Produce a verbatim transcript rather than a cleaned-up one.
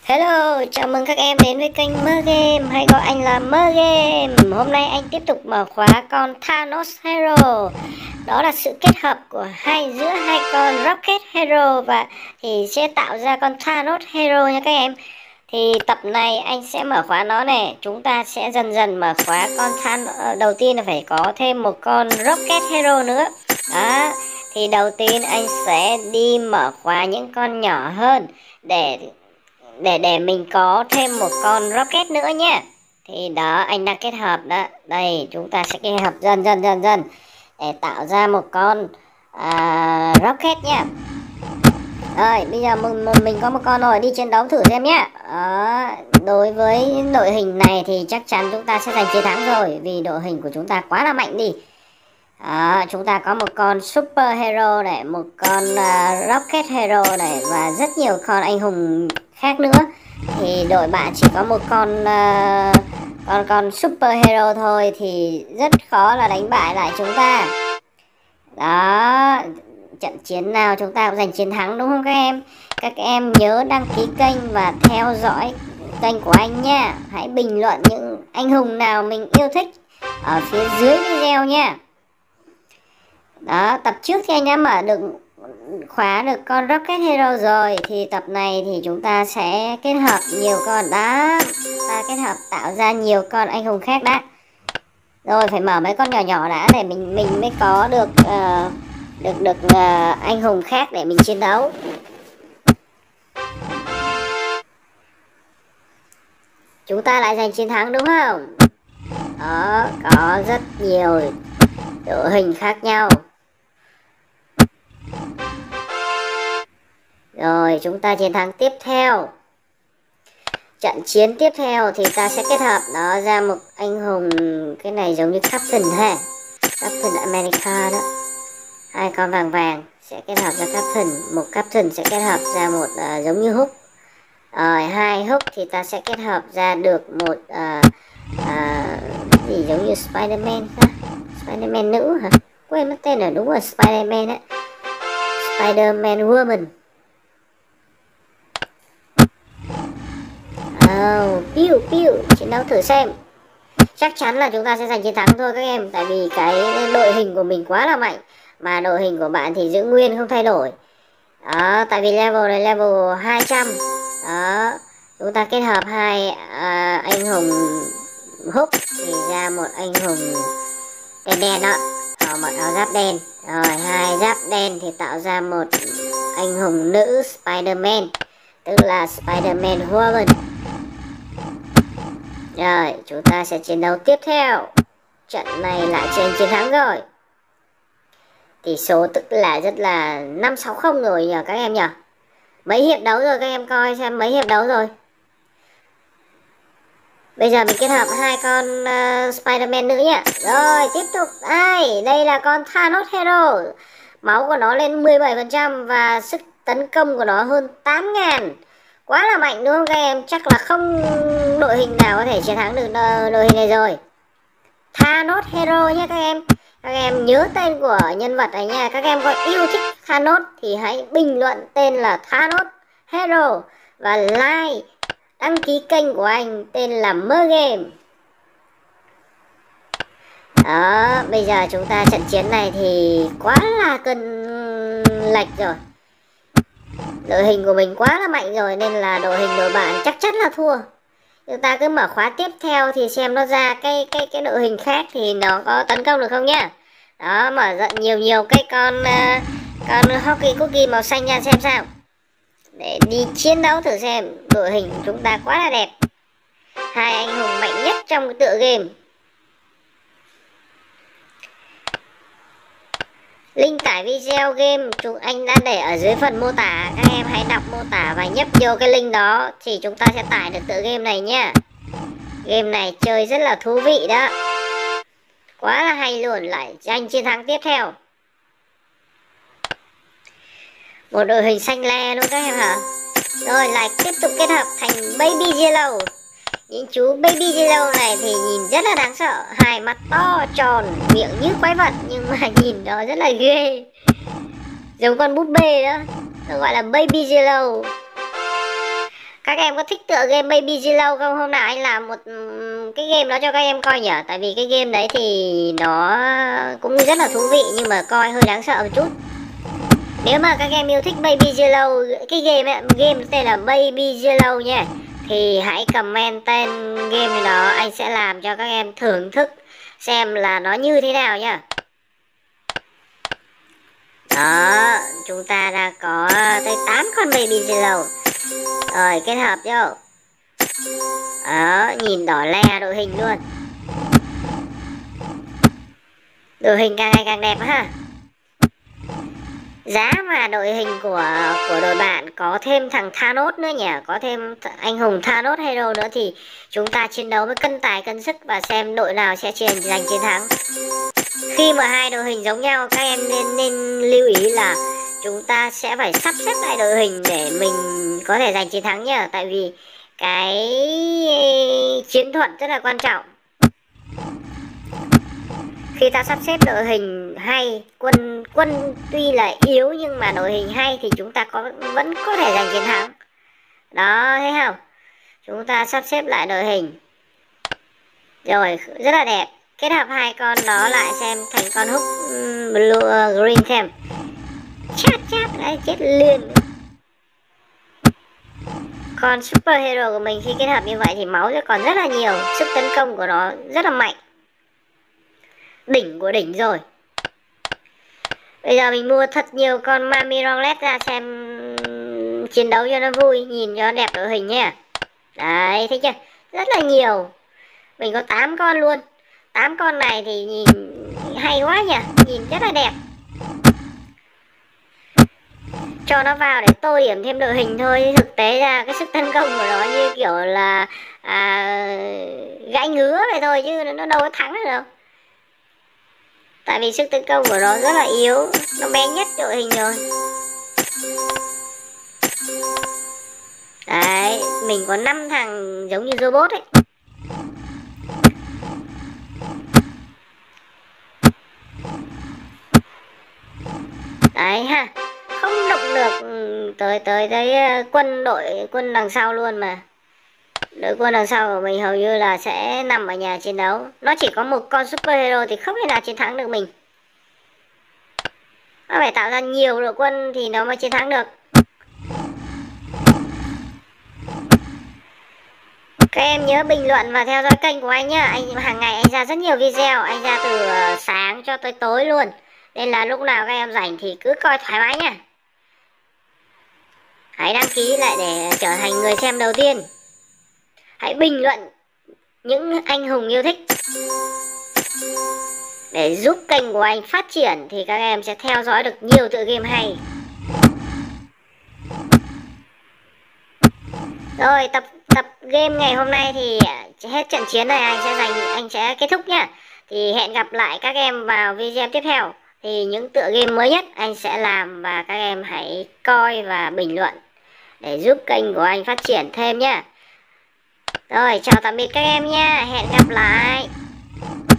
Hello, chào mừng các em đến với kênh Mơ Game, hay gọi anh là Mơ Game. Hôm nay anh tiếp tục mở khóa con Thanos Hero. Đó là sự kết hợp của hai giữa hai con Rocket Hero và thì sẽ tạo ra con Thanos Hero nha các em. Thì tập này anh sẽ mở khóa nó này, chúng ta sẽ dần dần mở khóa con Thanos. Đầu tiên là phải có thêm một con Rocket Hero nữa. Đó, thì đầu tiên anh sẽ đi mở khóa những con nhỏ hơn để để để mình có thêm một con rocket nữa nhé. Thì đó, anh đang kết hợp đó. Đây, chúng ta sẽ kết hợp dần dần dần dần để tạo ra một con à, rocket nhé. Rồi, bây giờ mình, mình có một con rồi, đi chiến đấu thử xem nhé. Đó, đối với đội hình này thì chắc chắn chúng ta sẽ giành chiến thắng rồi, vì đội hình của chúng ta quá là mạnh đi. Đó, chúng ta có một con Super Hero này, một con uh, Rocket Hero này và rất nhiều con anh hùng khác nữa. Thì đội bạn chỉ có một con uh, con con Super Hero thôi thì rất khó là đánh bại lại chúng ta. Đó, trận chiến nào chúng ta cũng giành chiến thắng đúng không các em? Các em nhớ đăng ký kênh và theo dõi kênh của anh nha. Hãy bình luận những anh hùng nào mình yêu thích ở phía dưới video nha. Đó, tập trước thì anh đã mở được khóa được con Rocket Hero rồi, thì tập này thì chúng ta sẽ kết hợp nhiều con đó, ta kết hợp tạo ra nhiều con anh hùng khác đã. Rồi phải mở mấy con nhỏ nhỏ đã để mình mình mới có được uh, được được uh, anh hùng khác để mình chiến đấu. Chúng ta lại giành chiến thắng đúng không? Đó, có rất nhiều đội hình khác nhau. Rồi chúng ta chiến thắng tiếp theo. Trận chiến tiếp theo thì ta sẽ kết hợp đó ra một anh hùng, cái này giống như Captain ha, Captain America đó. Hai con vàng vàng sẽ kết hợp ra Captain, một Captain sẽ kết hợp ra một uh, giống như Hulk. Rồi hai Hulk thì ta sẽ kết hợp ra được một uh, uh, gì giống như Spider-Man ha, Spider-Man nữ hả? Quên mất tên rồi, đúng rồi, Spider-Man á, Spider-Man Woman. Oh, piu piu, chiến đấu thử xem. Chắc chắn là chúng ta sẽ giành chiến thắng thôi các em, tại vì cái đội hình của mình quá là mạnh, mà đội hình của bạn thì giữ nguyên không thay đổi. Đó, tại vì level này level hai trăm. Đó, chúng ta kết hợp hai à, anh hùng Hulk thì ra một anh hùng đen đen đó, họ mặc áo giáp đen. Rồi hai giáp đen thì tạo ra một anh hùng nữ Spider-Man, tức là Spider-Man Woman. Rồi chúng ta sẽ chiến đấu tiếp theo. Trận này lại giành chiến thắng rồi. Tỷ số tức là rất là năm sáu không rồi nhờ các em nhỉ. Mấy hiệp đấu rồi các em coi xem, mấy hiệp đấu rồi. Bây giờ mình kết hợp hai con uh, Spider-Man nữa nhá. Rồi tiếp tục. Đây, đây là con Thanos Hero. Máu của nó lên mười bảy phần trăm và sức tấn công của nó hơn tám nghìn. Quá là mạnh đúng không các em? Chắc là không đội hình nào có thể chiến thắng được đội hình này rồi. Thanos Hero nhé các em. Các em nhớ tên của nhân vật này nha. Các em có yêu thích Thanos thì hãy bình luận tên là Thanos Hero và like, đăng ký kênh của anh tên là Mơ Game. Đó, bây giờ chúng ta trận chiến này thì quá là cân lệch rồi. Đội hình của mình quá là mạnh rồi nên là đội hình đội bạn chắc chắn là thua. Chúng ta cứ mở khóa tiếp theo thì xem nó ra cái cái cái đội hình khác thì nó có tấn công được không nhá. Đó, mở rộng nhiều nhiều cái con uh, con hockey cookie màu xanh ra xem sao. Để đi chiến đấu thử xem. Đội hình của chúng ta quá là đẹp. Hai anh hùng mạnh nhất trong cái tựa game. Link tải video game chúng anh đã để ở dưới phần mô tả. Các em hãy đọc mô tả và nhấp vô cái link đó thì chúng ta sẽ tải được tựa game này nhá. Game này chơi rất là thú vị đó. Quá là hay luôn, lại giành chiến thắng tiếp theo. Một đội hình xanh le luôn các em hả? Rồi lại tiếp tục kết hợp thành Baby Yellow. Những chú Baby Yellow này thì nhìn rất là đáng sợ. Hai mắt to tròn, miệng như quái vật, nhưng mà nhìn nó rất là ghê, giống con búp bê đó. Nó gọi là Baby Yellow. Các em em có thích tựa game Baby Zero không? Hôm nào anh làm một cái game đó cho các em coi nhở. Tại vì cái game đấy thì nó cũng rất là thú vị nhưng mà coi hơi đáng sợ một chút. Nếu mà các em yêu thích Baby Zero, cái game ấy, game tên là Baby Zero nha, thì hãy comment tên game đó, anh sẽ làm cho các em thưởng thức xem là nó như thế nào nha. Đó, chúng ta đã có tới tám con Baby Zero. Rồi, kết hợp vô. Đó, nhìn đỏ le đội hình luôn. Đội hình càng ngày càng đẹp ha. Giá mà đội hình của của đội bạn có thêm thằng Thanos nữa nhỉ, có thêm anh hùng Thanos Hero nữa thì chúng ta chiến đấu với cân tài cân sức và xem đội nào sẽ chiến giành chiến thắng. Khi mà hai đội hình giống nhau, các em nên nên lưu ý là chúng ta sẽ phải sắp xếp lại đội hình để mình có thể giành chiến thắng nhá. Tại vì cái chiến thuật rất là quan trọng. Khi ta sắp xếp đội hình hay, quân quân tuy là yếu nhưng mà đội hình hay thì chúng ta có vẫn có thể giành chiến thắng. Đó, thấy không? Chúng ta sắp xếp lại đội hình. Rồi, rất là đẹp. Kết hợp hai con đó lại xem thành con Hulk Blue uh, Green xem. Chát chát đấy, chết liền. Con Super Hero của mình khi kết hợp như vậy thì máu sẽ còn rất là nhiều, sức tấn công của nó rất là mạnh. Đỉnh của đỉnh rồi. Bây giờ mình mua thật nhiều con Mami Ronglet ra xem chiến đấu cho nó vui, nhìn cho nó đẹp đội hình nha. Đấy, thấy chưa? Rất là nhiều. Mình có tám con luôn. tám con này thì nhìn hay quá nhỉ, nhìn rất là đẹp. Cho nó vào để tô điểm thêm đội hình thôi. Thực tế ra cái sức tấn công của nó như kiểu là à, gãi ngứa vậy thôi chứ nó đâu có thắng được đâu. Tại vì sức tấn công của nó rất là yếu, nó bé nhất đội hình rồi. Đấy, mình có năm thằng giống như robot ấy. Đấy ha, không động được tới tới tới quân đội quân đằng sau luôn mà. Đội quân đằng sau của mình hầu như là sẽ nằm ở nhà chiến đấu. Nó chỉ có một con Super Hero thì không thể nào chiến thắng được mình. Nó phải tạo ra nhiều đội quân thì nó mới chiến thắng được. Các em nhớ bình luận và theo dõi kênh của anh nhá. Anh hàng ngày anh ra rất nhiều video, anh ra từ sáng cho tới tối luôn. Nên là lúc nào các em rảnh thì cứ coi thoải mái nha. Hãy đăng ký lại để trở thành người xem đầu tiên. Hãy bình luận những anh hùng yêu thích để giúp kênh của anh phát triển thì các em sẽ theo dõi được nhiều tựa game hay. Rồi, tập tập game ngày hôm nay thì hết trận chiến này anh sẽ dành anh sẽ kết thúc nhá. Thì hẹn gặp lại các em vào video tiếp theo. Thì những tựa game mới nhất anh sẽ làm và các em hãy coi và bình luận để giúp kênh của anh phát triển thêm nhá. Rồi, chào tạm biệt các em nha. Hẹn gặp lại.